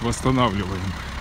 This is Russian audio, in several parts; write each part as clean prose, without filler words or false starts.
восстанавливаем.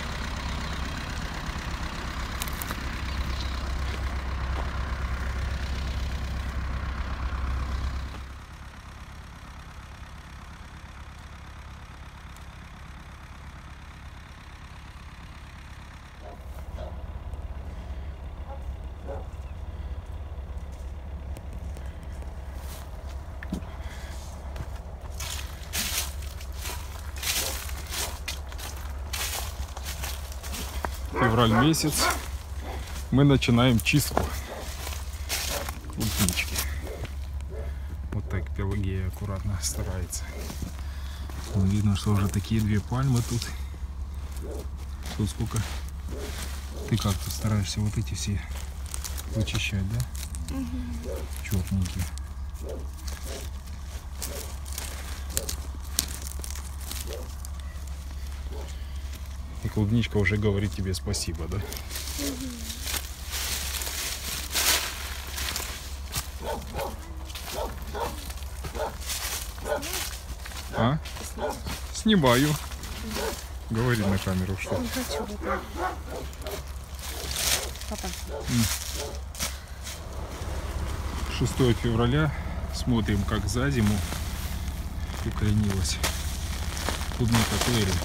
Февраль месяц, мы начинаем чистку клубнички. Вот так Пелагея аккуратно старается. Видно, что уже такие две пальмы тут. Тут сколько? Ты как тут стараешься вот эти все вычищать, да? Угу. Черненькие. И клубничка уже говорит тебе спасибо, да? А? Снимаю. Говори на камеру, что. Не хочу. Папа. 6 февраля. Смотрим, как за зиму укоренилась клубника Клэри.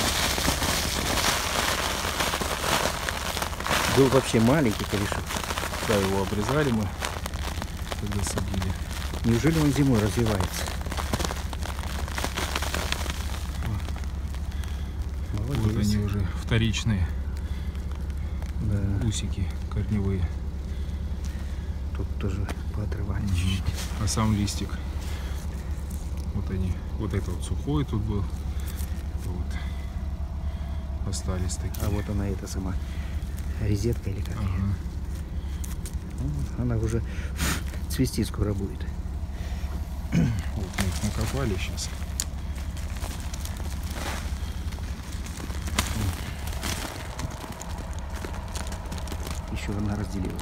Был вообще маленький корешок. Да, его обрезали мы, когда садили. Неужели он зимой развивается? Молодец. Вот они уже вторичные, Да. усики корневые. Тут тоже поотрывали чуть-чуть. А сам листик, вот они, вот это вот сухой тут был, вот остались такие. А вот она, эта сама резетка или как? Ага. Она уже цвести скоро будет. Вот мы их накопали сейчас. Еще она разделилась.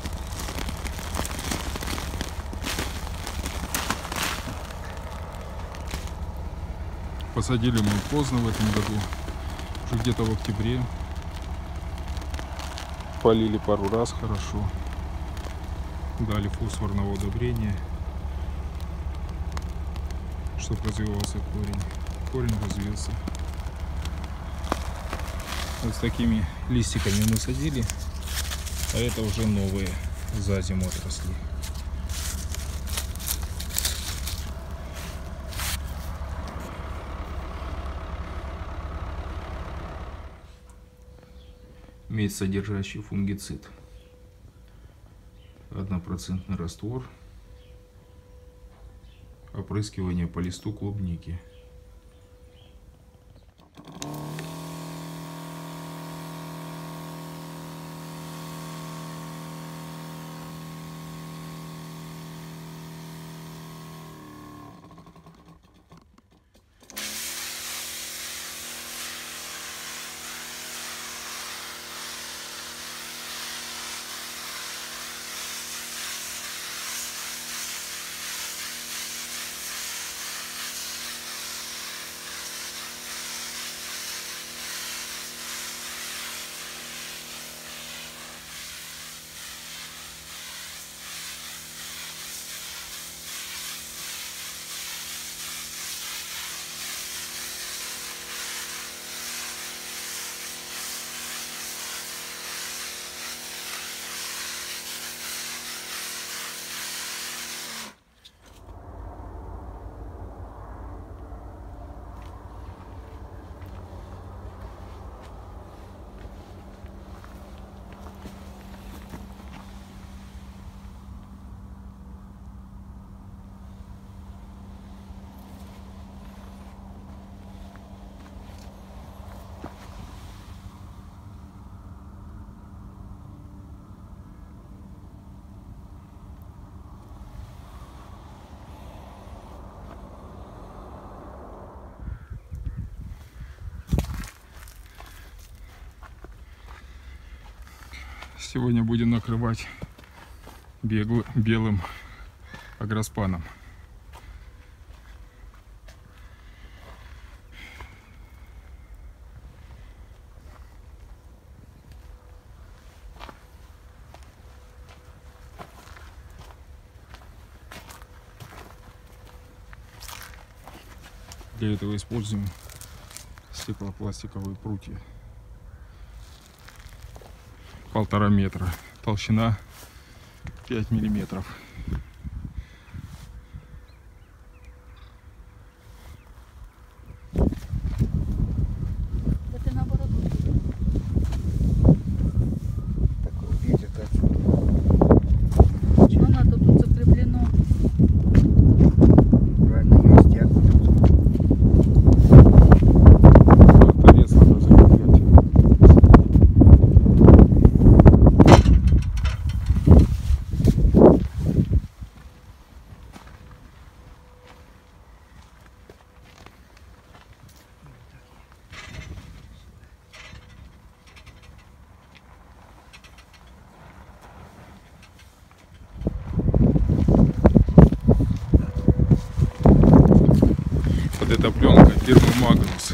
Посадили мы поздно в этом году, уже где-то в октябре. Полили пару раз хорошо, дали фосфорного удобрения, чтобы развивался корень. Корень развился. Вот с такими листиками мы садили, а это уже новые за зиму отросли. Медь, содержащий фунгицид, 1% раствор, опрыскивание по листу клубники. Сегодня будем накрывать белым агроспаном. Для этого используем стеклопластиковые прутья. 1,5 метра. Толщина 5 миллиметров. Это наоборот. Такой ветер, да. Но надо тут закреплено. Правильно, ее стягивают. Торец надо закреплять. Вот эта пленка фирмы Магнус.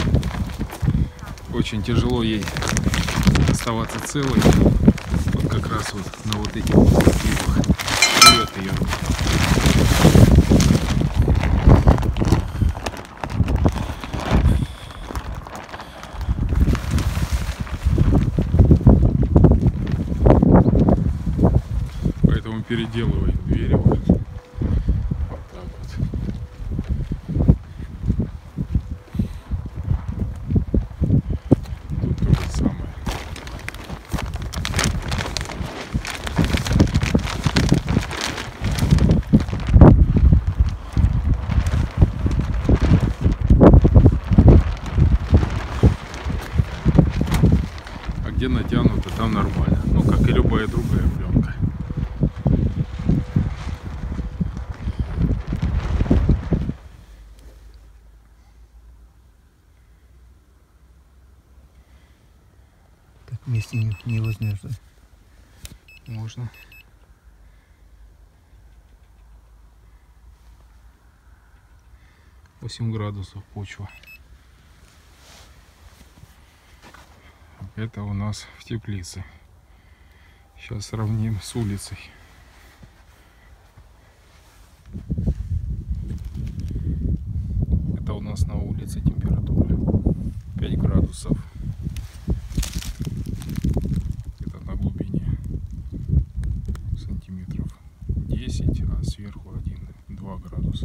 Очень тяжело ей оставаться целой. Вот как раз вот на вот этих вот изгибах. Берет ее. Поэтому переделываем двери вот так вот. Тут то же самое. А где натянуто, там нормально. Ну, как и любая другая пленка. Так вместе не возьмешь, да? Можно. — 8 градусов почва. Это у нас в теплице. Сейчас сравним с улицей. Это у нас на улице температура 5 градусов. Это на глубине сантиметров 10, а сверху 1-2 градуса.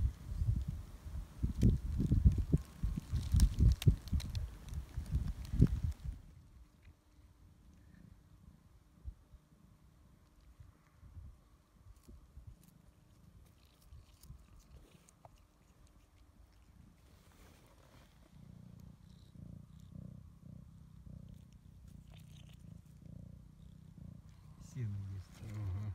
Сено есть. Ага.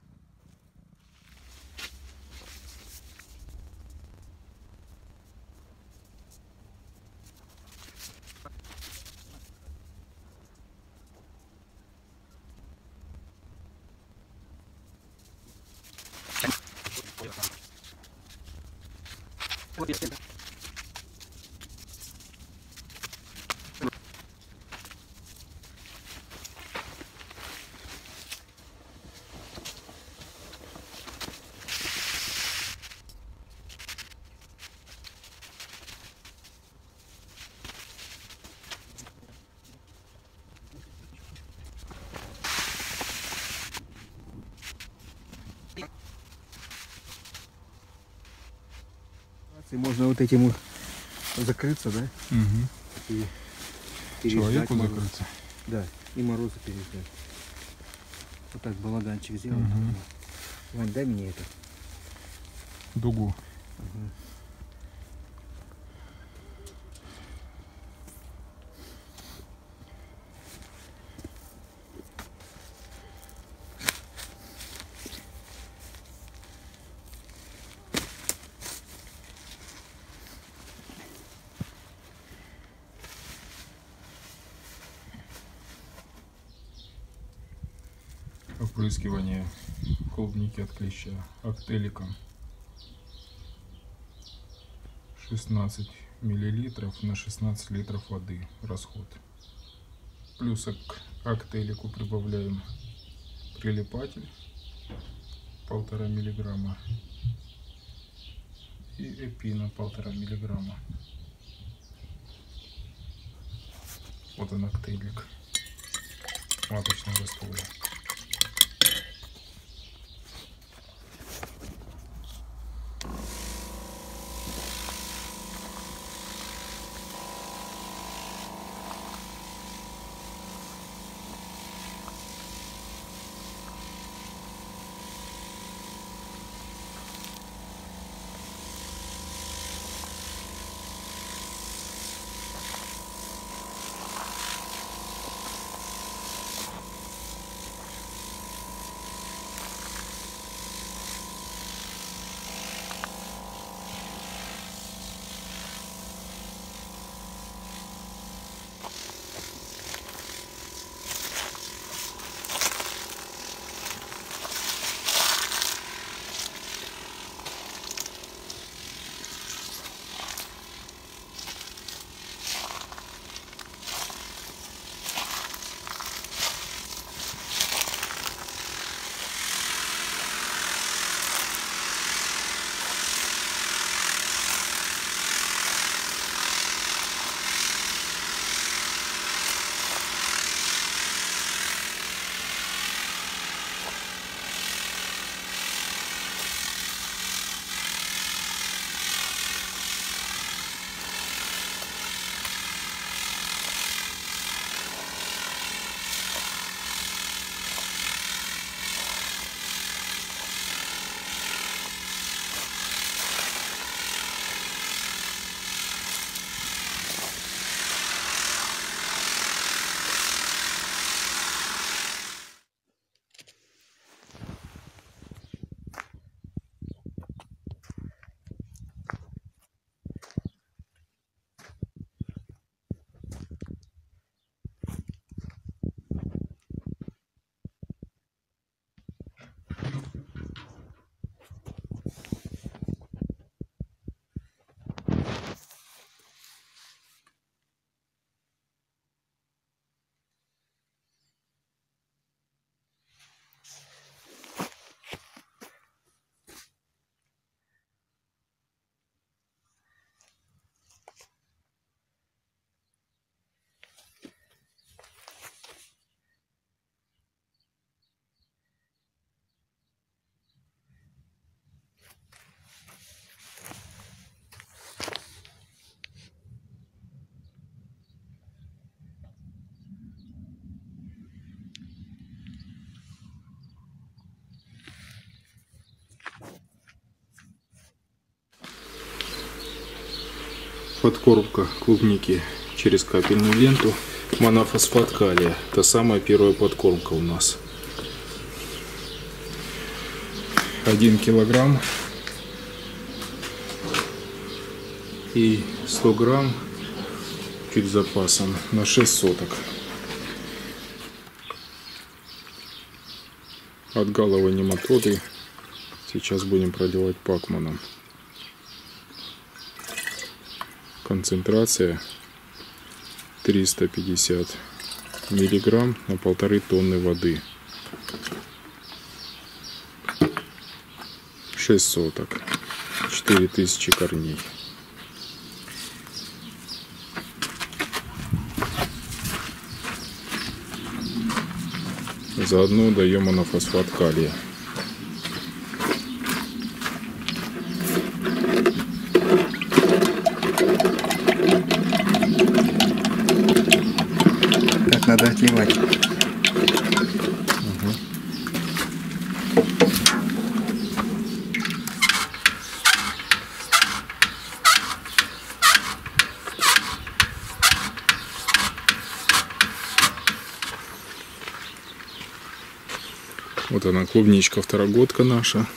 И можно вот этим закрыться, да? Угу. И переждать Человеку мороз. закрыться. Да, и морозы переждать. Вот так балаганчик сделал. Мгм. Вань, дай мне это. Дугу. Ага. Опрыскивание клубники от клеща актеликом. 16 миллилитров на 16 литров воды расход. Плюс к актелику прибавляем прилипатель 1,5 миллиграмма И эпина 1,5 миллиграмма. Вот он коктейлик маточного раствора. Подкормка клубники через капельную ленту. Монофосфат калия. Это самая первая подкормка у нас. 1 килограмм и 100 грамм чуть с запасом на 6 соток. Отгалывание нематоды сейчас будем проделать пакманом. Концентрация 350 миллиграмм на 1,5 тонны воды. 6 соток. 4000 корней. Заодно даем монофосфат калия. Так надо отливать. Вот она, клубничка второгодка наша.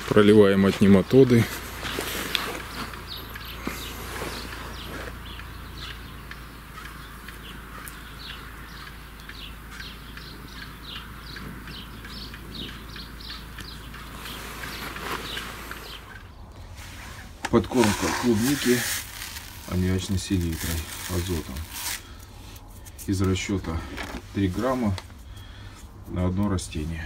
Проливаем от нематоды. Подкормка клубники аммиачной селитрой, азотом. Из расчета 3 грамма на одно растение.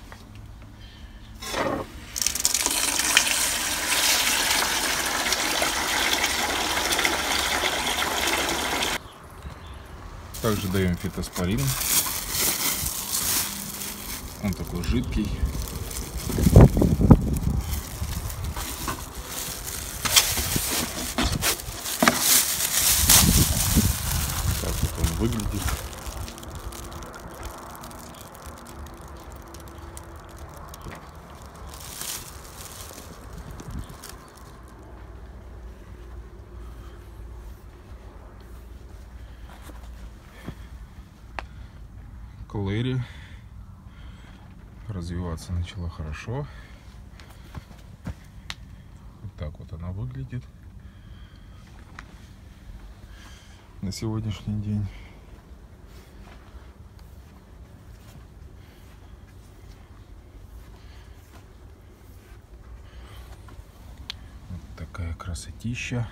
Также даем фитоспорин. Он такой жидкий. Так вот он выглядит. Клэри развиваться начала хорошо. Вот так вот она выглядит на сегодняшний день. Вот такая красотища.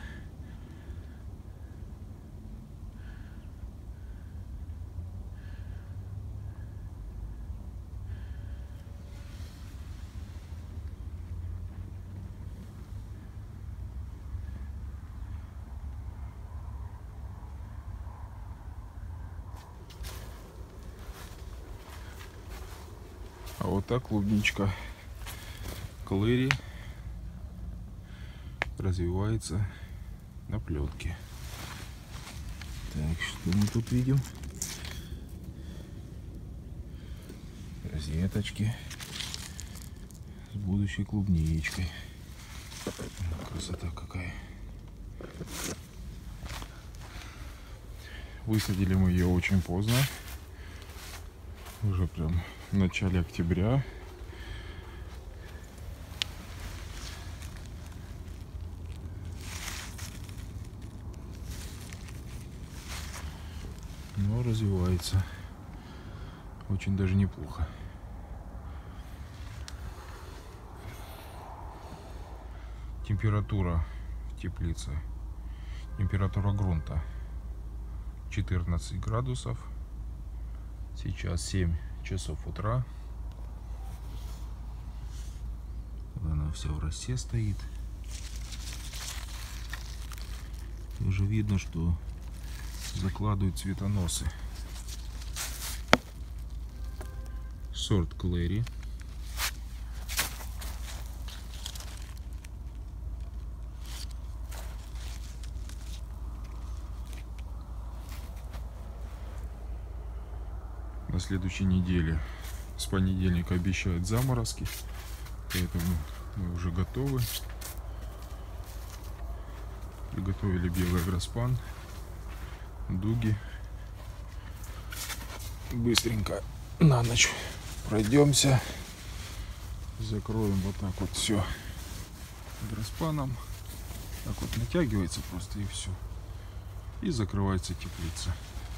А вот так клубничка Клэри развивается на плетке. Так, что мы тут видим? Розеточки с будущей клубничкой. Красота какая. Высадили мы ее очень поздно. Уже прям в начале октября. Но развивается очень даже неплохо. Температура в теплице, температура грунта 14 градусов. Сейчас 7 часов утра. Она вся в росе стоит. И уже видно, что закладывают цветоносы. Сорт Клэри. На следующей неделе, с понедельника, обещают заморозки, поэтому мы уже готовы. Приготовили белый граспан, дуги. Быстренько на ночь пройдемся, закроем вот так вот все граспаном. Так вот натягивается просто, и все, и закрывается теплица.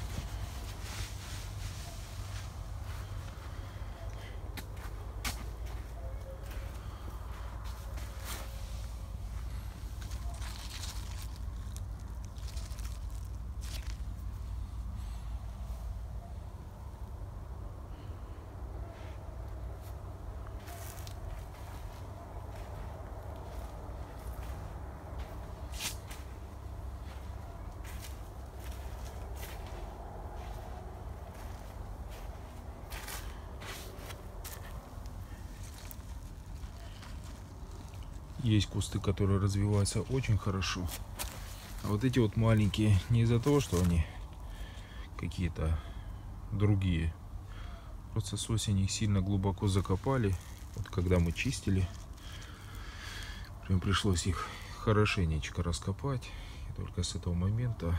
Есть кусты, которые развиваются очень хорошо. А вот эти вот маленькие, не из-за того, что они какие-то другие. Просто с осени их сильно глубоко закопали. Вот когда мы чистили, прям пришлось их хорошенечко раскопать. И только с этого момента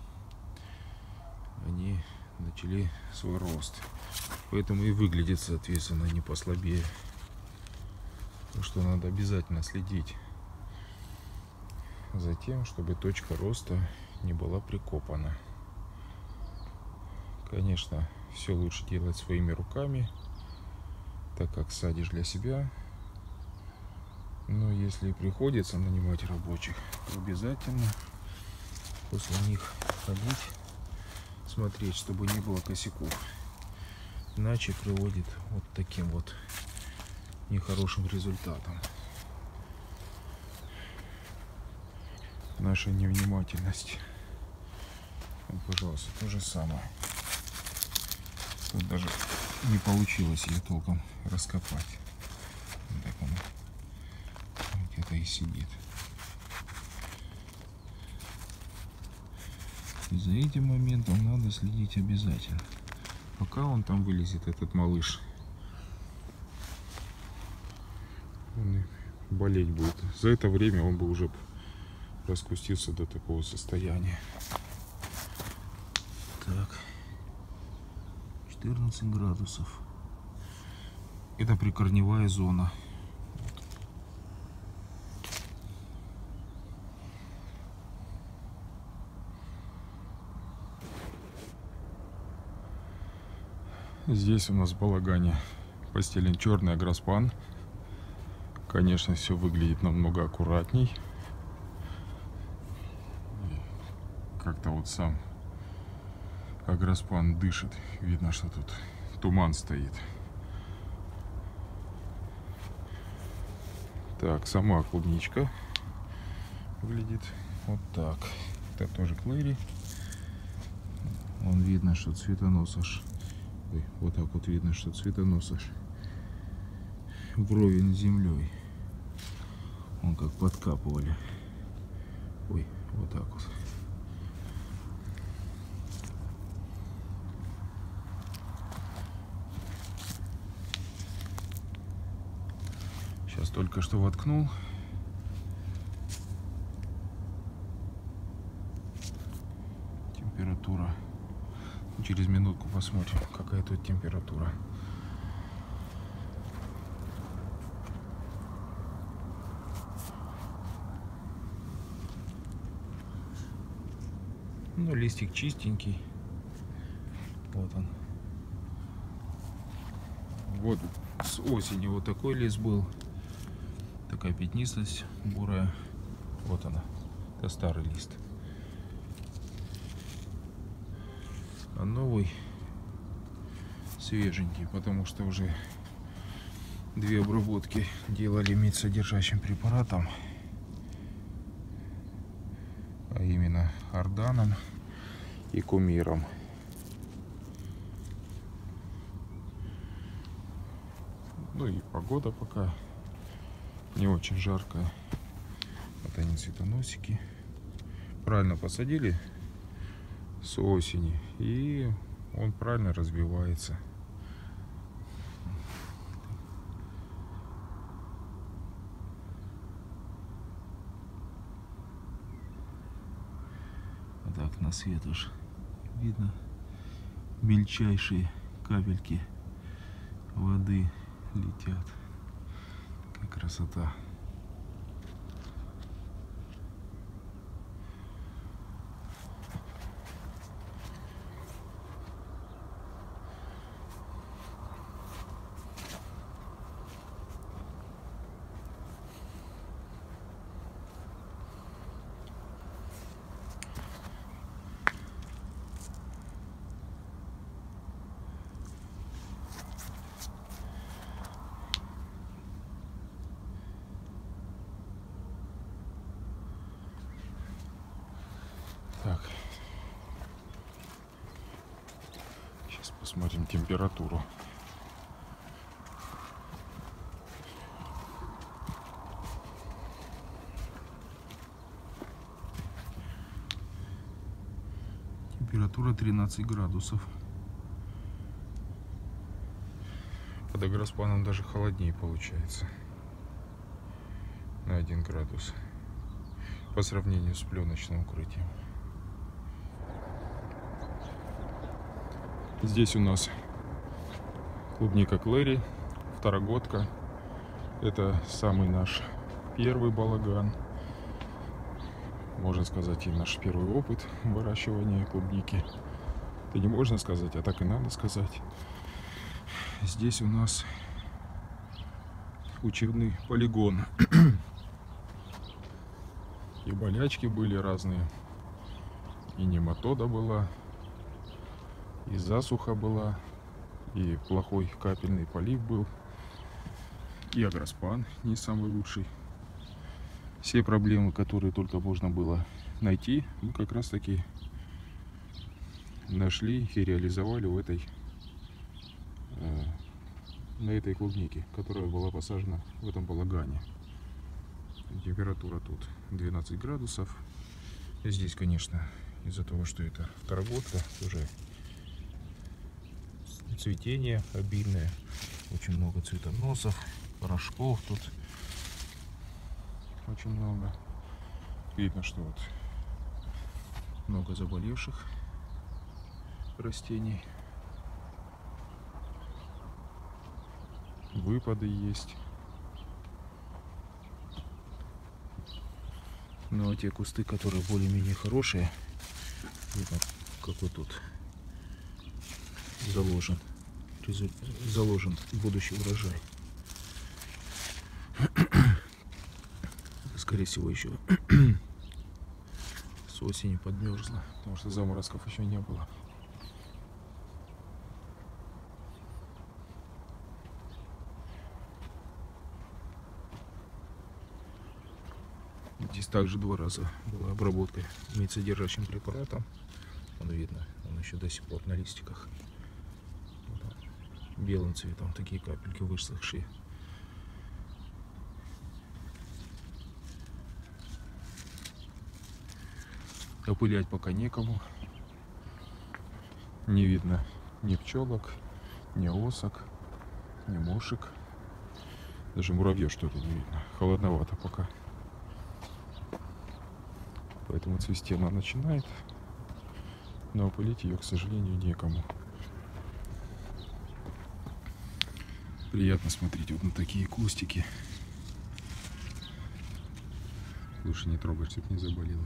они начали свой рост. Поэтому и выглядит, соответственно, они послабее Так что надо обязательно следить за тем, чтобы точка роста не была прикопана. Конечно, все лучше делать своими руками, так как садишь для себя. Но если приходится нанимать рабочих, то обязательно после них ходить, смотреть, чтобы не было косяков. Иначе приводит вот таким вот нехорошим результатом. Наша невнимательность. Вот, пожалуйста, то же самое. Тут даже не получилось ее толком раскопать. Вот так он где-то и сидит. И за этим моментом надо следить обязательно. Пока он там вылезет, этот малыш, он болеть будет. За это время он бы уже раскустился до такого состояния. Так, 14 градусов. Это прикорневая зона. Здесь у нас в балагане постелен черный агроспан. Конечно, все выглядит намного аккуратней. Как-то вот сам агроспан дышит. Видно, что тут туман стоит. Так, сама клубничка выглядит вот так. Это тоже клэри. Вон видно, что цветонос аж. Ой, вот так вот видно, что цветонос аж вровень с землей. Он как подкапывали. Ой, вот так вот. Сейчас только что воткнул. Температура. Через минутку посмотрим, какая тут температура. Ну, листик чистенький. Вот он. Вот с осени вот такой лист был. Такая пятнистость бурая. Вот она. Это старый лист. А новый свеженький, потому что уже 2 обработки делали медсодержащим препаратом, а именно орданом и кумиром. Ну и погода пока не очень жаркая. Вот они, цветоносики. Правильно посадили с осени, и он правильно развивается. Вот так на свет уж видно мельчайшие капельки воды летят. Какая красота. Так, сейчас посмотрим температуру. Температура 13 градусов. Под агроспаном даже холоднее получается. На 1 градус. По сравнению с пленочным укрытием. Здесь у нас клубника клэри, второгодка. Это самый наш первый балаган. Можно сказать, и наш первый опыт выращивания клубники. Это не можно сказать, а так и надо сказать. Здесь у нас учебный полигон. И болячки были разные. И нематода была, и засуха была, и плохой капельный полив был, и агроспан не самый лучший. Все проблемы, которые только можно было найти, мы как раз таки нашли и реализовали на этой клубнике, которая была посажена в этом балагане. Температура тут 12 градусов. И здесь, конечно, из-за того, что это второгодка, уже цветение обильное, очень много цветоносов, порошков тут очень много. Видно, что вот много заболевших растений. Выпады есть. Но те кусты, которые более-менее хорошие, видно, какой тут заложен будущий урожай. Скорее всего, еще с осени подмерзло, потому что заморозков еще не было. Здесь также 2 раза была обработка медсодержащим препаратом. Он видно, он еще до сих пор на листиках. Вот он, белым цветом такие капельки высохшие. Опылять пока некому. Не видно ни пчелок, ни осок, ни мушек. Даже муравьев что-то не видно. Холодновато пока. Поэтому цвести она начинает, но опылить ее, к сожалению, некому. Приятно смотреть вот на такие кустики. Лучше не трогать, чтобы не заболело.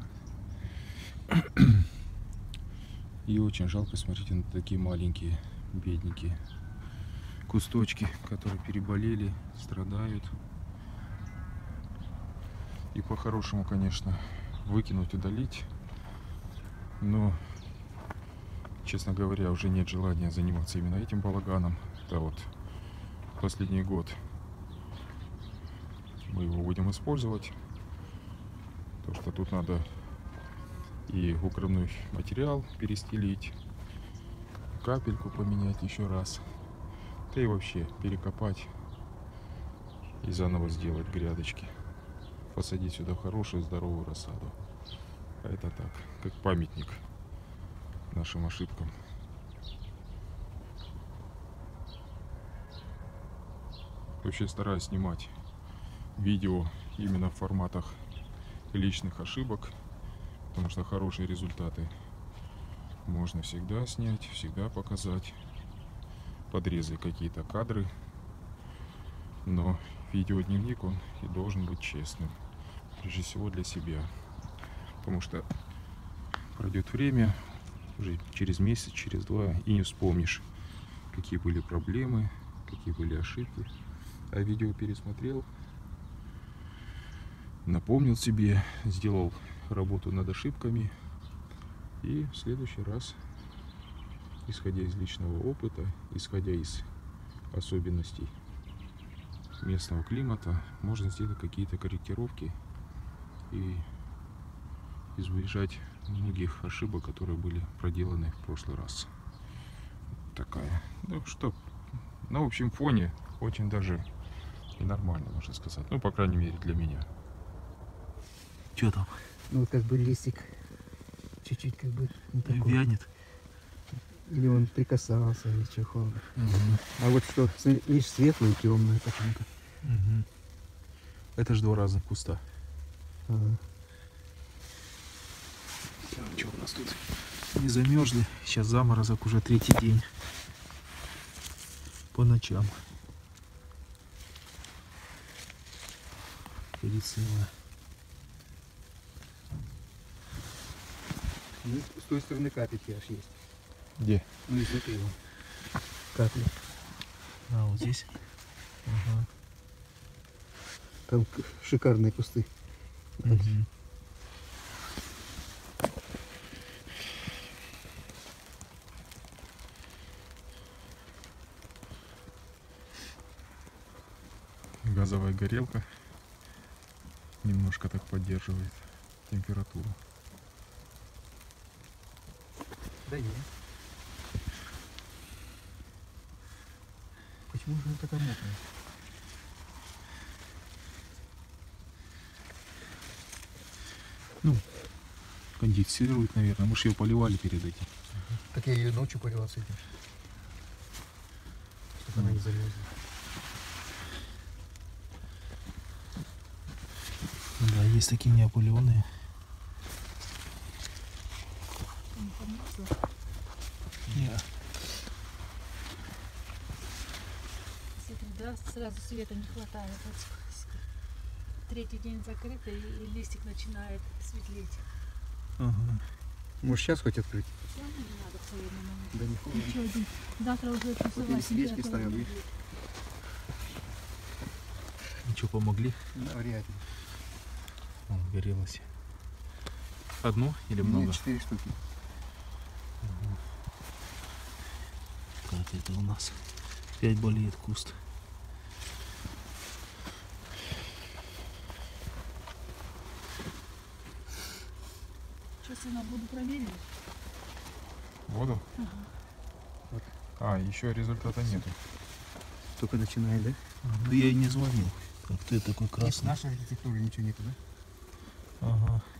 И очень жалко смотреть на такие маленькие, бедненькие кусточки, которые переболели, страдают. И по-хорошему, конечно, выкинуть, удалить, но, честно говоря, уже нет желания заниматься именно этим балаганом. Да, вот последний год мы его будем использовать, потому что тут надо и укрывной материал перестелить, капельку поменять еще раз, да и вообще перекопать и заново сделать грядочки. Посадить сюда хорошую здоровую рассаду. А это так, как памятник нашим ошибкам. Вообще стараюсь снимать видео именно в форматах личных ошибок, потому что хорошие результаты можно всегда снять, всегда показать, подрезать какие-то кадры, но видеодневник он и должен быть честным. Прежде всего для себя, потому что пройдет время, уже через месяц, через 2, и не вспомнишь, какие были проблемы, какие были ошибки. А видео пересмотрел, напомнил себе, сделал работу над ошибками, и в следующий раз, исходя из личного опыта, исходя из особенностей местного климата, можно сделать какие-то корректировки и избежать многих ошибок, которые были проделаны в прошлый раз. Такая, ну что, на общем фоне очень даже нормально, можно сказать. Ну, по крайней мере, для меня. Что там? Ну вот как бы листик чуть-чуть как бы не такой. Вянет. Или он прикасался, или чего. А вот что, видишь, светлое и темное почему-то. Это же 2 разных куста. Ага. Что у нас тут? Не замерзли. Сейчас заморозок уже 3-й день. По ночам. Перецелая. Ну, с той стороны капельки аж есть. Где? Ну, и смотри его. Капли. А, вот здесь. Ага. Там шикарные кусты. Мгм. Газовая горелка немножко так поддерживает температуру. Да нет. Почему же она такая мокрая? Ну, конденсирует, наверное. Мы же ее поливали перед этим. Так я ее ночью поливал с этим. Чтобы она не замерзла. Да, есть такие неопыленные. Не помнится. Нет. Смотри, да, сразу света не хватает. Вот третий день закрытый, и листик начинает светлеть. Ага. Может сейчас хоть открыть? Все, не надо в своей момент. Да не холодно. Еще один. Завтра уже Вот плюсовая и свечки температура ставим, будет. Ничего, помогли? Вряд ли. О, горелось. Одно или много? Нет, 4 штуки. Как это у нас? Опять болеет куст. Сейчас я буду проверить. Воду? Вот. А, еще результата нету. Только начинает, да? Да я и не звонил. Как ты такой С красный. нашей архитектуры ничего нету, да? Ага.